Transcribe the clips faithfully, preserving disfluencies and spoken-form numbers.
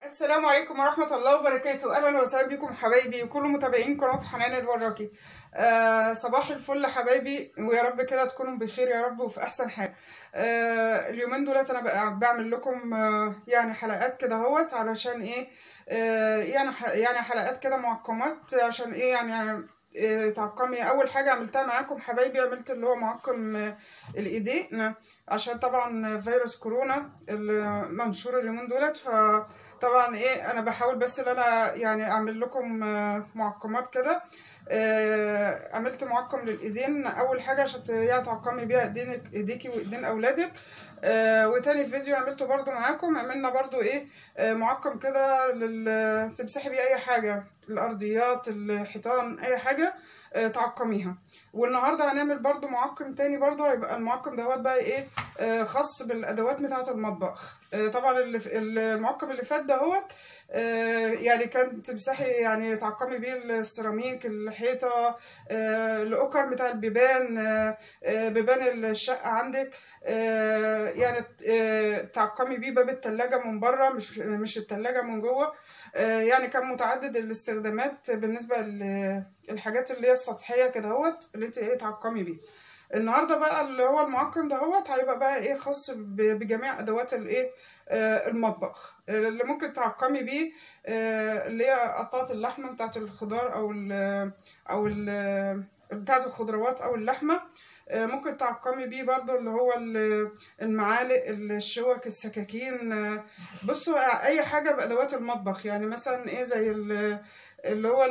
السلام عليكم ورحمة الله وبركاته. أهلا وسهلا بكم حبايبي وكل متابعين قناة حنان الوراكي. آه صباح الفل حبايبي، ويا رب كده تكونوا بخير يا رب وفي أحسن حال. آه اليومين دولت أنا بقى بعمل لكم آه يعني حلقات كده اهوت علشان إيه، آه يعني يعني حلقات كده معقمات عشان إيه يعني آه تعقمي. أول حاجة عملتها معاكم حبايبي، عملت اللي هو معقم آه الإيدين، عشان طبعا فيروس كورونا المنشور اليومين دولت. ف طبعا ايه انا بحاول بس ان انا يعني اعمل لكم معقمات كده. عملت معقم للايدين اول حاجه عشان يعني تعقمي بيها ايدينك ايديكي وايدين اولادك. وتاني فيديو عملته برضو معاكم، عملنا برضو ايه معقم كده تمسحي بيه اي حاجه، الارضيات الحيطان اي حاجه تعقميها. والنهارده هنعمل برضو معقم تاني، برضو هيبقى المعقم دوت بقى ايه خاص بالادوات بتاعه المطبخ. طبعا المعقم اللي فات دهوت يعني كان تمسحي يعني تعقمي بيه السيراميك، الحيطه، الاوكر بتاع البيبان، بيبان الشقه عندك، يعني تعقمي بيه باب التلاجة من بره، مش مش التلاجة من جوه. يعني كان متعدد الاستخدامات بالنسبه للحاجات اللي هي السطحيه كده اهوت اللي انت ايه تعقمي بيه. النهارده بقى اللي هو المعقم دهوت هيبقى بقى ايه خاص بجميع ادوات الايه آه المطبخ اللي ممكن تعقمي بيه، آه اللي هي قطعه اللحمه بتاعت الخضار او ال او ال بتاعت الخضروات او اللحمه. آه ممكن تعقمي بيه برضو اللي هو المعالق، الشوك، السكاكين. آه بصوا اي حاجه بادوات المطبخ، يعني مثلا ايه زي اللي هو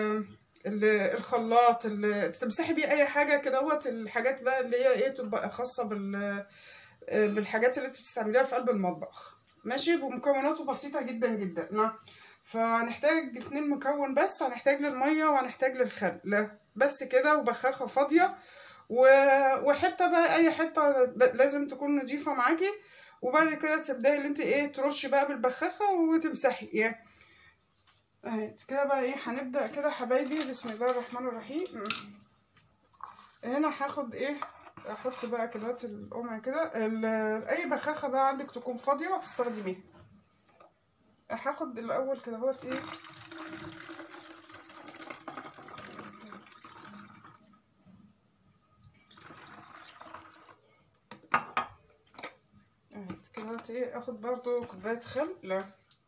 الخلاط اللي تمسحي بيه اي حاجه كده اهوت. الحاجات بقى اللي هي ايه تبقى خاصه بال بالحاجات اللي انت بتستعمليها في قلب المطبخ، ماشي، بمكوناته بسيطه جدا جدا. نعم. فهنحتاج اتنين مكون بس، هنحتاج للميه وهنحتاج للخل بس كده، وبخاخه فاضيه، وحته بقى اي حته لازم تكون نظيفه معاكي. وبعد كده تبداي اللي انت ايه ترشي بقى بالبخاخه وتمسحي يعني اهي كده بقى. ايه هنبدأ كده حبايبي، بسم الله الرحمن الرحيم. هنا هاخد ايه احط بقى كده القمع كده، اي بخاخة بقى عندك تكون فاضية وتستخدميها. هاخد الاول كده اهوت ايه اهي كده ايه اخد برضو كوباية خل، لا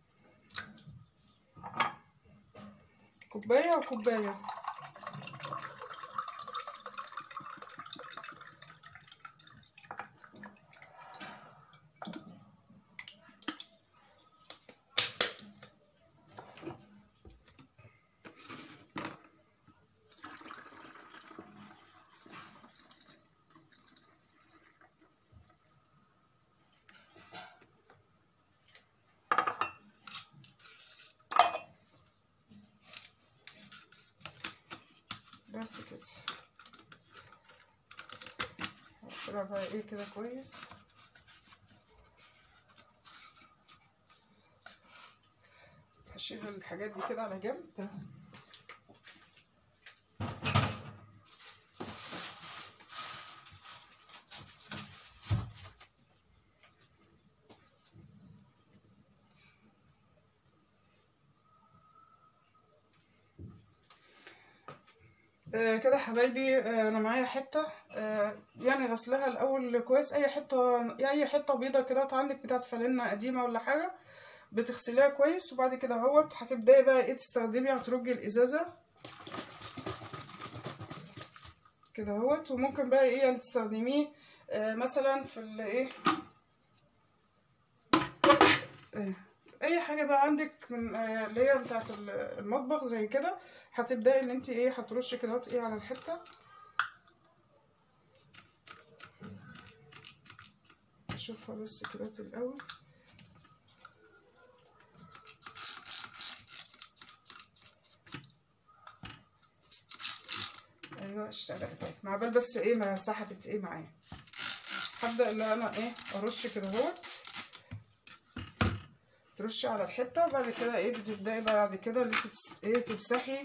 كوباية وكوباية. بس كده هقفلها بقى ايه كده كويس. هشيل الحاجات دي كده على جنب. آه كده حبايبي، آه انا معايا حته آه يعني غسلها الاول كويس. اي حته يعني اي حته بيضه كده عندك بتاعت فانلة قديمه ولا حاجه بتغسليها كويس. وبعد كده اهوت هتبداي بقى ايه تستخدمي، هترجي الازازه كده اهوت. وممكن بقى ايه يعني تستخدميه آه مثلا في الايه آه اي حاجه بقى عندك من آه اللي هي بتاعت المطبخ زي كده. هتبداي ان انت ايه هترشي كده ايه على الحته. اشوفها بس كده الاول. ايوه اشتغلت مع بال بس ايه ما سحبت ايه معايا. هبدا اللي انا ايه ارش كده اهوت، ترشي على الحته. وبعد كده ايه بتبداي بعد كده اللي انت ايه تمسحي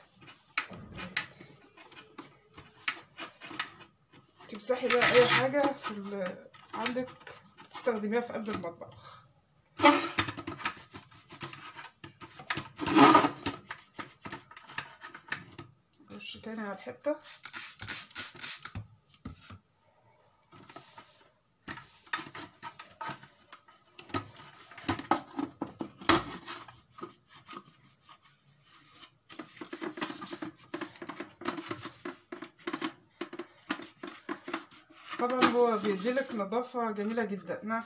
تمسحي بقى اي حاجه في عندك تستخدميها في قلب المطبخ. تاني على الحته. طبعا هو بيديلك نظافة جميلة جدا، نعم،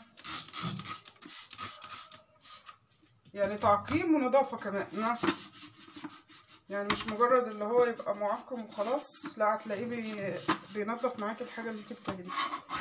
يعني تعقيم ونظافة كمان، نعم، يعني مش مجرد اللي هو يبقى معقم وخلاص، لا، هتلاقيه بي... بينظف معاكي الحاجة اللي انت بتعمليها.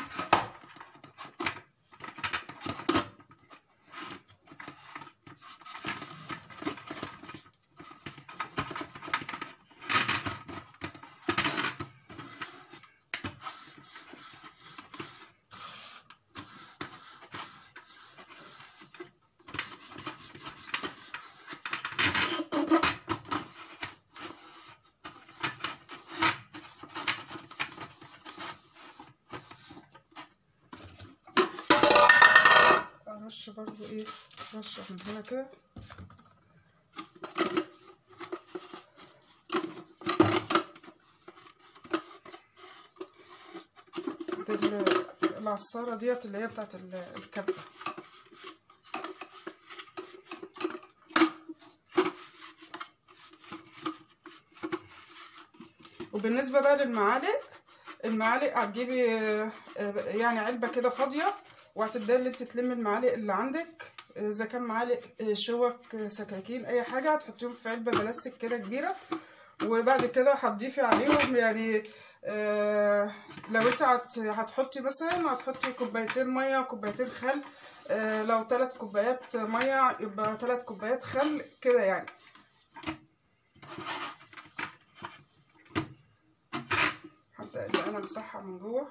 ارش برضو ايه، رشه من هنا كده. العصاره ديت اللي هي بتاعت الكبه. وبالنسبه بقى للمعالق، المعالق هتجيبي يعني علبه كده فاضيه، وهتبداي اللي انت تلمي المعالق اللي عندك، اذا كان معالق شوك سكاكين اي حاجه، هتحطيهم في علبه بلاستيك كده كبيره، وبعد كده هتضيفي عليهم يعني آه لو انت هتحطي مثلا هتحطي كوبايتين ميه وكوبايتين خل، آه لو ثلاث كوبايات ميه يبقى ثلاث كوبايات خل كده يعني. هبدأ اللي انا امسحها من جوه.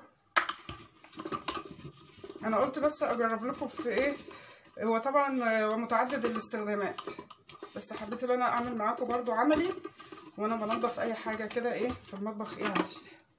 انا قلت بس اجرب لكم في ايه، هو طبعا هو متعدد الاستخدامات، بس حبيت ان انا اعمل معاكم برضو عملي وانا بنضف اي حاجه كده ايه في المطبخ ايه عندي.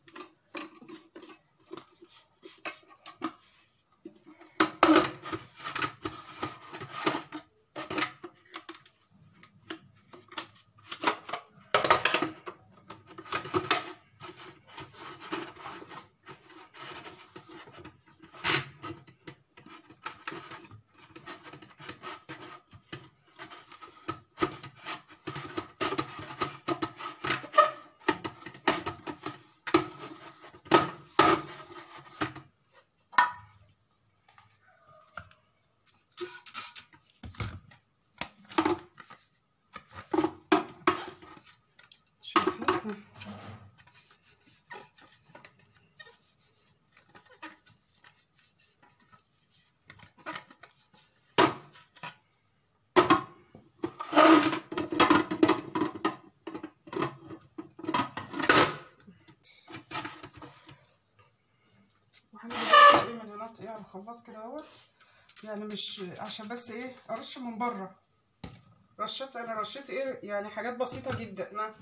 ايه على الخلاط كده اهوت، يعني مش عشان بس ايه ارش من بره، رشيت انا رشيت ايه يعني حاجات بسيطه جدا. نعم،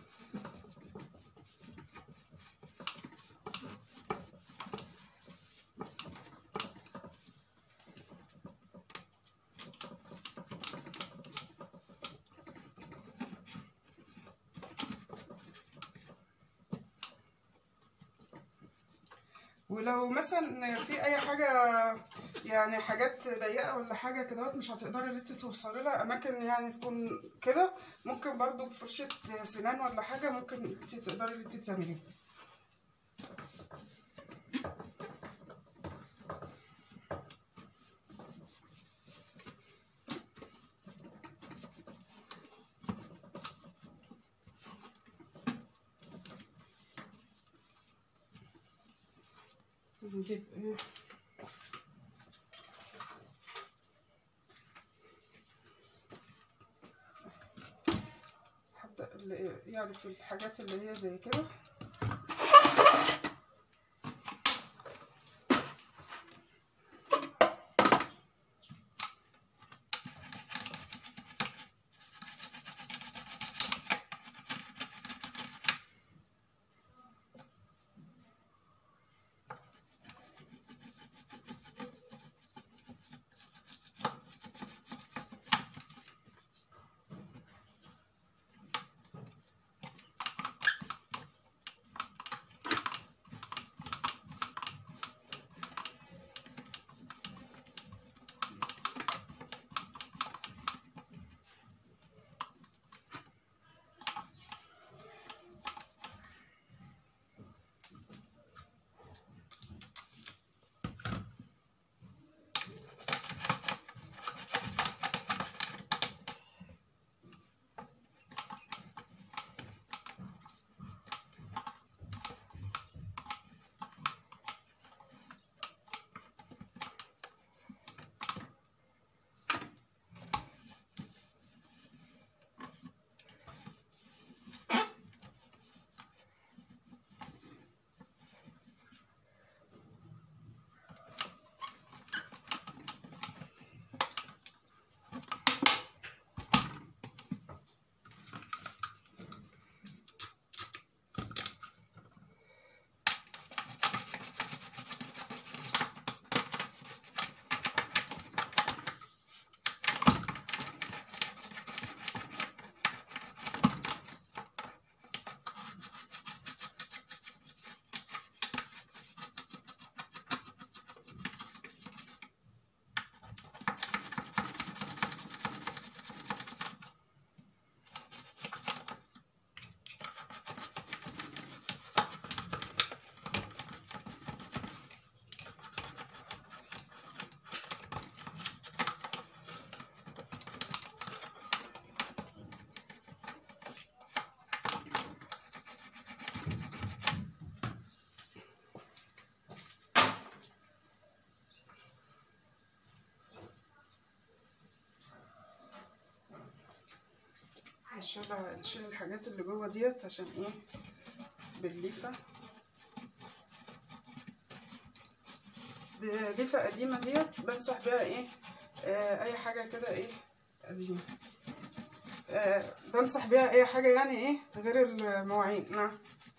ولو مثلا في اي حاجه يعني حاجات ضيقه ولا حاجه كده مش هتقدري ان انت توصلي لها اماكن يعني تكون كده، ممكن برضو بفرشه سنان ولا حاجه ممكن انت تقدري ان انت تعمليها. نجيب ايه هبدأ يعني في الحاجات اللي هي زي كده. نشيل نشيل الحاجات اللي جوه ديت عشان ايه بالليفه. دي ليفه قديمه ديت بمسح بيها ايه آه اي حاجه كده ايه قديمه، آه بمسح بيها اي حاجه يعني ايه غير المواعين. نعم.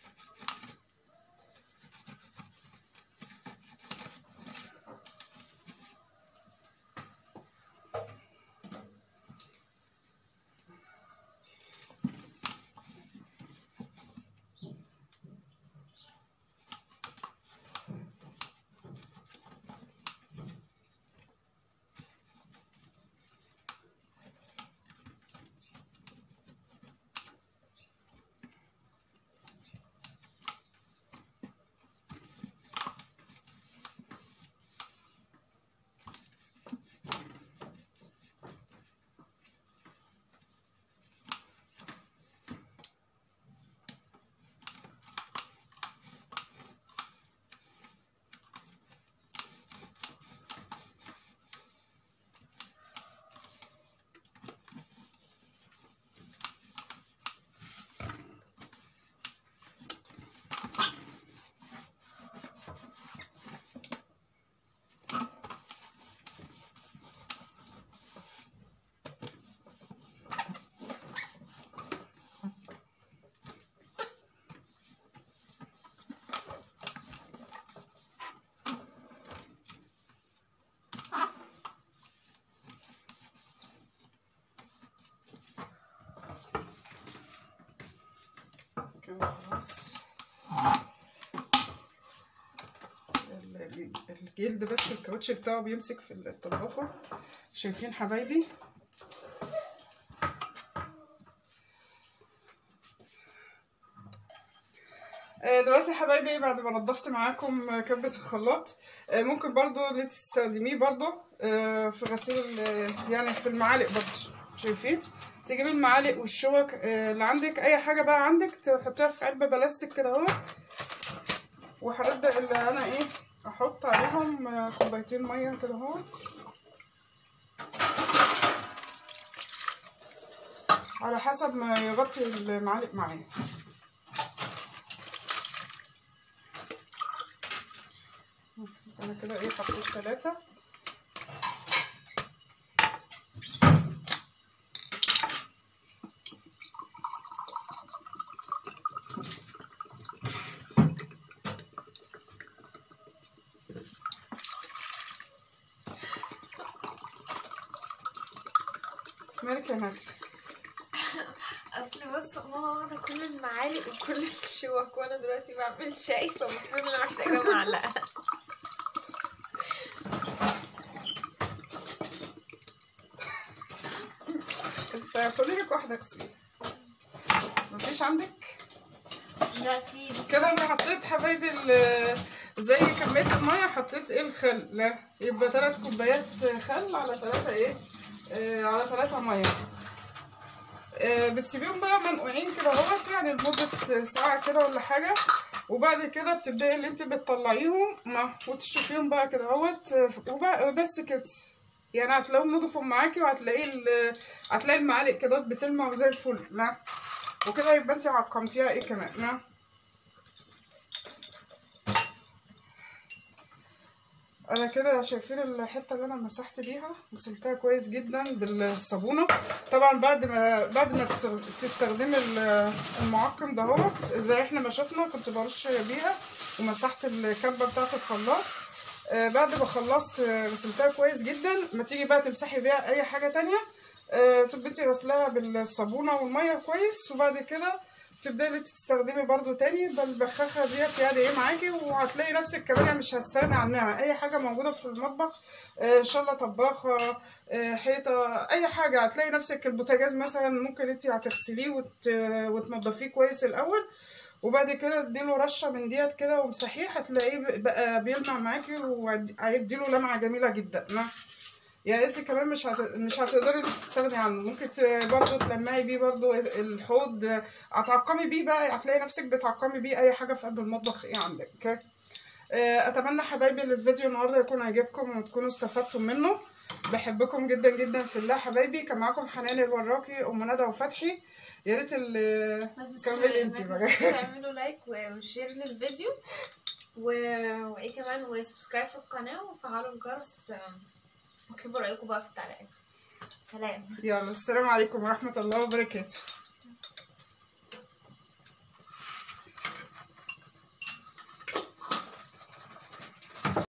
خلاص الجلد بس الكاوتش بتاعه بيمسك في الطباخة. شايفين حبايبي؟ دلوقتي حبايبي بعد ما نضفت معاكم كبة الخلاط، ممكن برضو اللي تستخدميه برضو في غسيل يعني في المعالق برضو. شايفين؟ تجيبي المعالق والشوك اللي عندك، اي حاجه بقى عندك تحطيها في علبه بلاستيك كده اهو، وهبدا اللي انا ايه احط عليهم كوبايتين ميه كده اهوت على حسب ما يغطي المعالق معايا. انا كده ايه حطيت ثلاثه. مالك يا ناتي؟ اصل بص ماما واخده كل المعالق وكل الشوك وانا دلوقتي بعمل شاي، فالمفروض انا محتاجه معلقه. بس خدي لك واحده اغسلي. مفيش عندك؟ لا في كده انا حطيت حبايبي زي كميه الميه، حطيت ايه الخل، لا يبقى ثلاث كوبايات خل على ثلاثه ايه آه على ثلاثه ميه. آه بتسيبيهم بقى منقوعين كده اهوت يعني لمده ساعه كده ولا حاجه، وبعد كده بتبداي اللي انت بتطلعيهم وتشوفيهم بقى كده اهوت وبس كده. يعني هتلاقيهم نضفوا معاكي، وهتلاقي هتلاقي المعالق كده بتلمع زي الفل. نعم. وكده يبقى انت عقمتيها ايه كمان. نعم. انا كده شايفين الحته اللي انا مسحت بيها غسلتها كويس جدا بالصابونه. طبعا بعد ما بعد ما تستخدمي المعقم دهوت زي احنا ما شفنا كنت برش بيها ومسحت الكبه بتاعه الخلاط. آه بعد ما خلصت غسلتها كويس جدا، ما تيجي بقى تمسحي بيها اي حاجه تانية آه تبقي انتي غسلاها بالصابونه والميه كويس، وبعد كده تبداي اللي تستخدمي برضو تاني بالبخاخه ديت يعني ايه معاكي، وهتلاقي نفسك كمان يعني مش هتستغني عنها. اي حاجه موجوده في المطبخ آه ان شاء الله، طباخه آه حيطه اي حاجه، هتلاقي نفسك البوتاجاز مثلا ممكن انت هتغسليه وت... وتنضفيه كويس الاول، وبعد كده اديله رشه من ديت كده ومسحيه، هتلاقيه بقى بيلمع معاكي وهيديله لمعه جميله جدا. يعني انت كمان مش هت... مش هتقدري تستغني عنه. ممكن برضو تلمعي بيه برضو الحوض، هتعقمي بيه بقى، هتلاقي نفسك بتعقمي بيه اي حاجه في قلب المطبخ ايه عندك. اتمنى حبايبي الفيديو النهارده يكون عجبكم وتكونوا استفدتم منه. بحبكم جدا جدا في الله حبايبي. كان معاكم حنان الوراقي، ام ندى وفتحي. يا ريت كملي انت بقى. ما تنسوش تعملوا لايك وشير للفيديو و... وايه كمان، وسبسكرايب في القناه وفعلوا الجرس، واكتبوا رايكم بقى في التعليقات. سلام. يلا السلام عليكم ورحمه الله وبركاته.